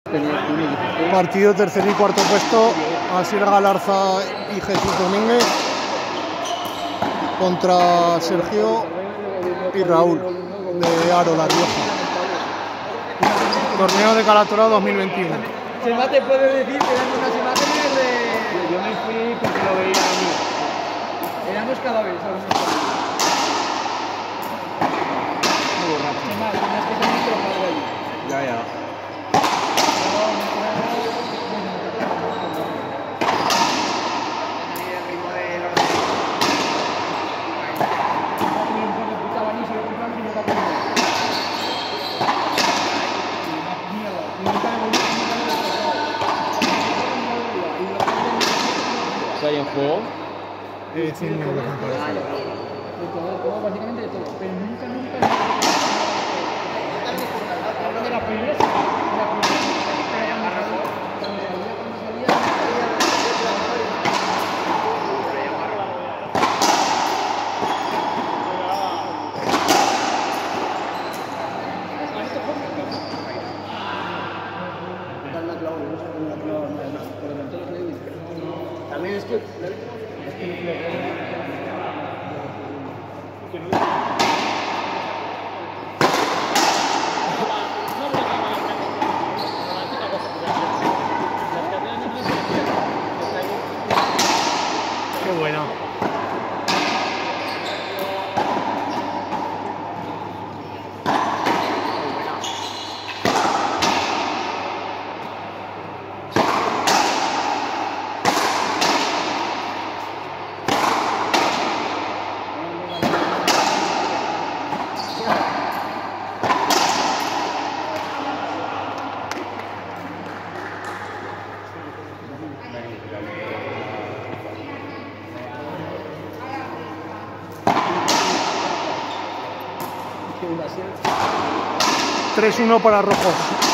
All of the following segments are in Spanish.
Partido tercer y cuarto puesto, Asier Galarza y Jesús Domínguez contra Sergio y Raúl de Aro, La Rioja. Torneo de Calatrava 2021. Chema te puede decir que eran unas imágenes de... Yo me fui porque lo veía a mí. Éramos cadáveres, ¿sabes? Muy borracho. Chema, tenías que tener que bajar de allí. Ya. ¿Hay en juego? Sí, me parece. De todo, básicamente de todo. Pero nunca. Hablo de la primera. También es que... Qué bueno. ¿Qué 3-1 para Rojos.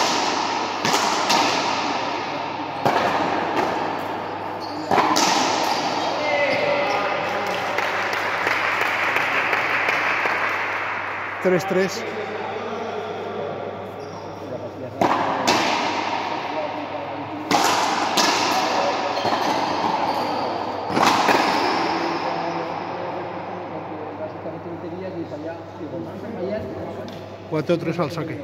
Tres. Cuatro 3 al saque.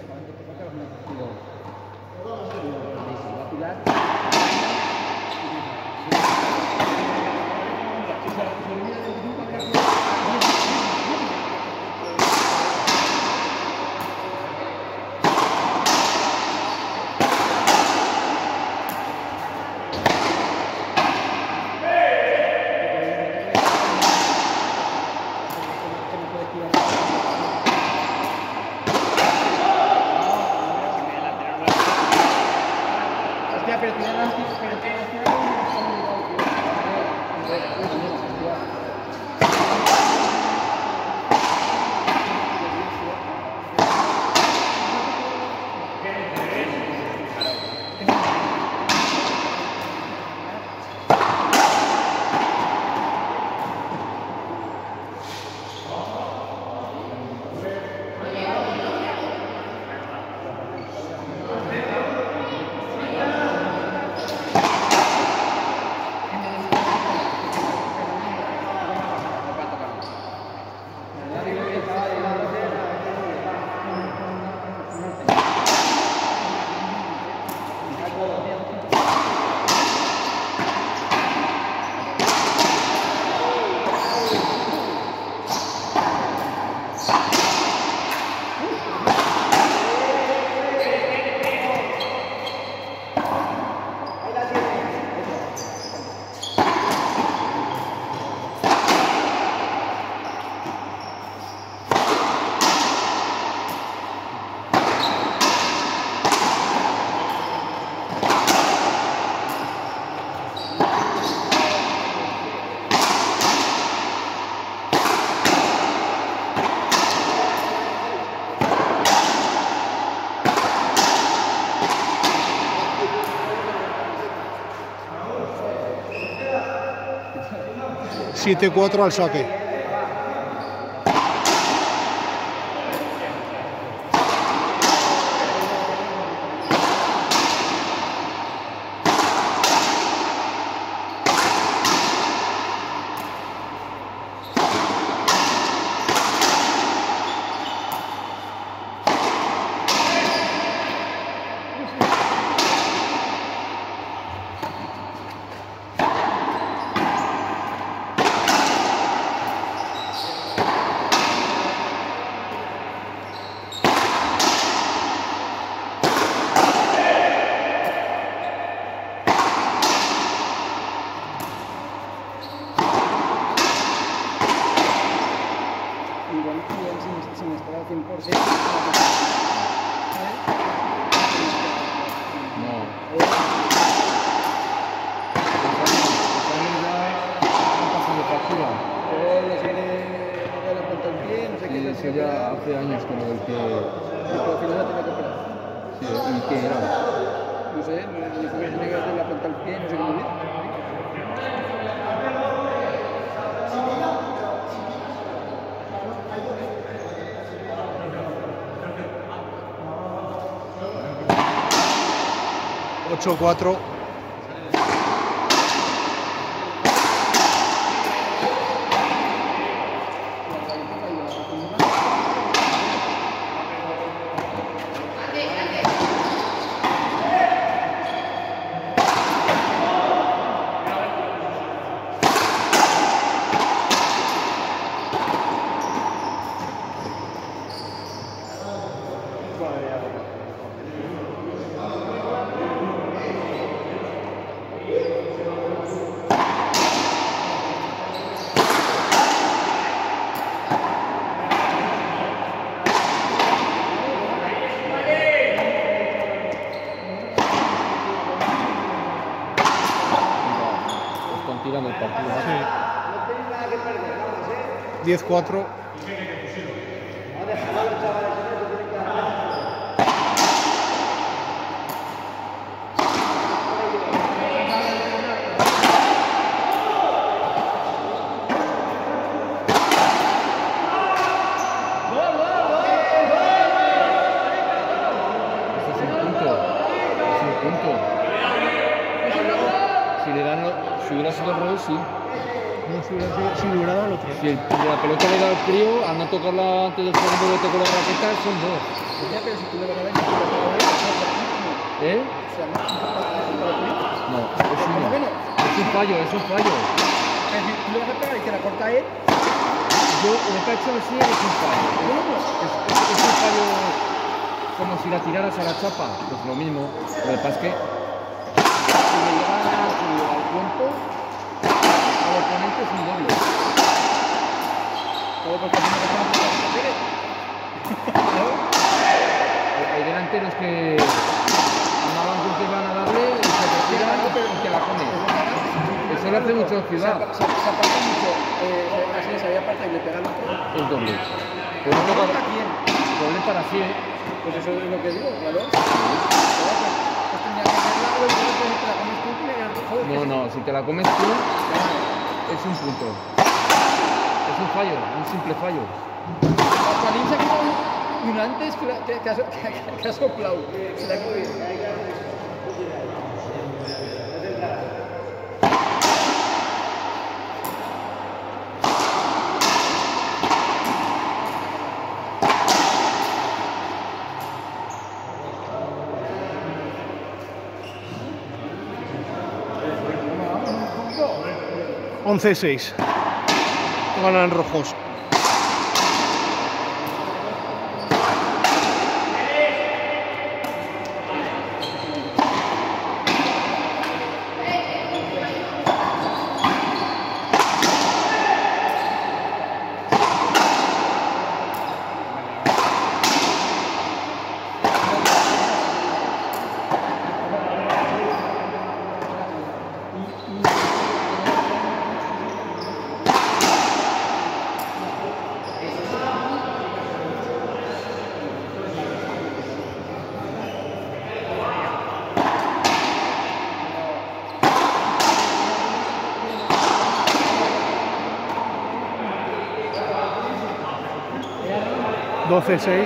Siete 4 al saque. Sin estar al 100%. No. De factura. La serie de la punta del pie, no sé qué. Y eso ya hace años que lo del que... Pero al final la tenía que operar. Sí, ¿y qué era? No sé, me dijo que tenía que hacer la punta del pie, no sé qué me dijo. 8-4. Tirando el partido. Sí. 10-4. Si hubiera sido al revés, sí. No, si hubiera dado el otro. Si la pelota le da al crío, al no tocarla antes del segundo bote con la raqueta, son dos. Ya, pero si tú le vas a ver, tú le vas a ver, ¿Eh? o sea, no, No, es uno. Es un fallo, es un fallo. es decir, tú le vas a pegar y te la corta él. Yo le cacho así, es un fallo. Es un fallo como si la tiraras a la chapa. Pues lo mismo. Lo que pasa es que si le llega al cuento, al oponente es un doble. Todo porque si no te pones Hay delanteros que andaban con que van a darle y se retiran y te la comen. Eso le hace mucho ciudad. se aparta mucho, así se había apartado y le pega al otro. Es doble. Pero no ¿Para para quién? doble para sí, ¿eh? Pues eso es lo que digo, claro. Pues tenía que hacerla, y luego te la comes tú y le ganas. Joder, No, no, si te la comes tú, es un punto. Es un fallo, un simple fallo. Palín se ha quedado un antes que ha soplado. Se la ha quedado bien. Vamos, 11-6. Ganan rojos. Doce, 6.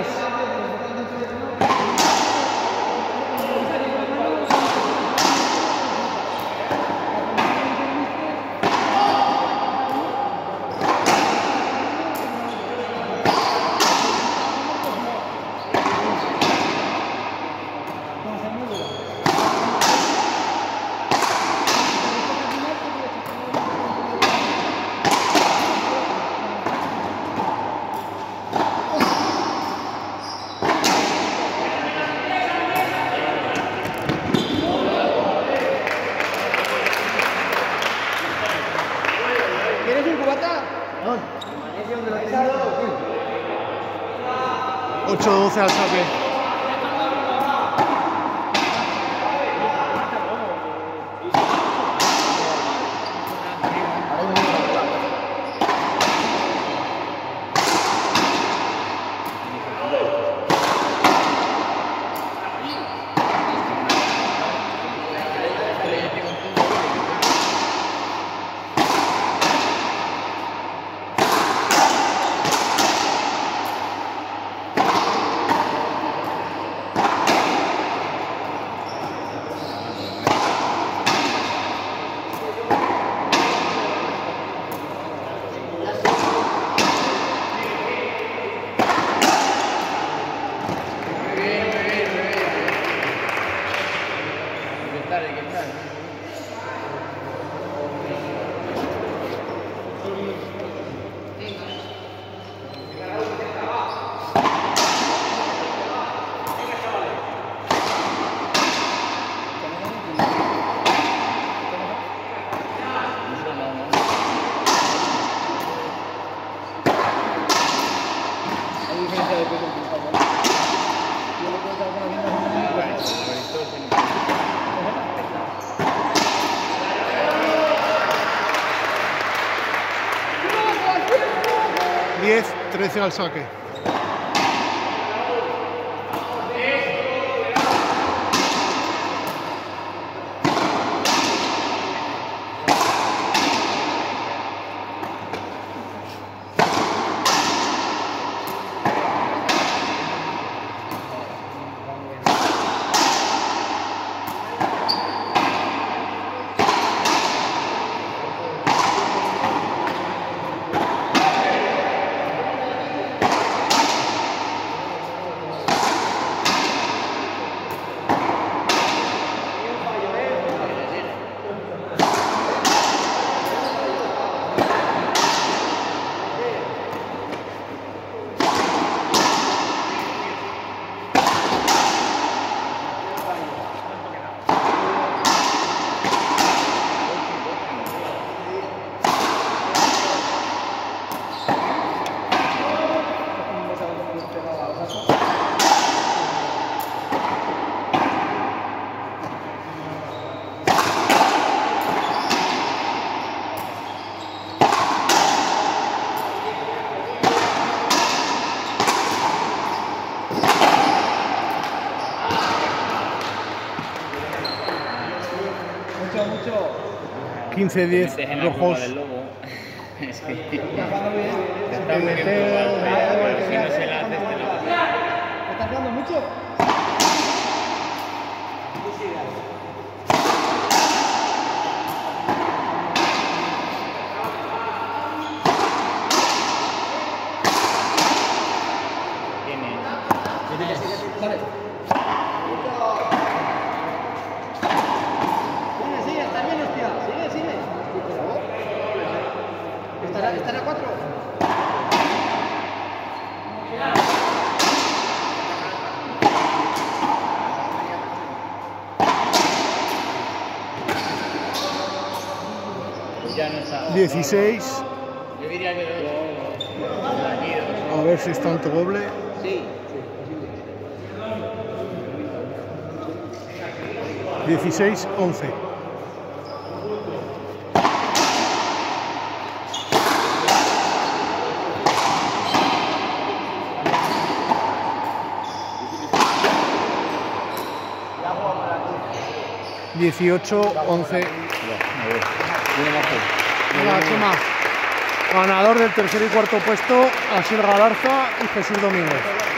8-12 al saque. Diez, 13 al saque. Mucho. 15-10 rojos. Es que Está jugando bien. está muy bien probado, pero si no se la hace, este no. ¿Estás jugando mucho? Vale. Sigue, está bien, hostia. Sigue. Estará 4. Ya no está. 16. Yo diría que A ver si está en doble. Sí. 16-11. Dieciocho, 11. Venga, Chema. Ganador del tercer y cuarto puesto, Asier Galarza y Jesús Domínguez.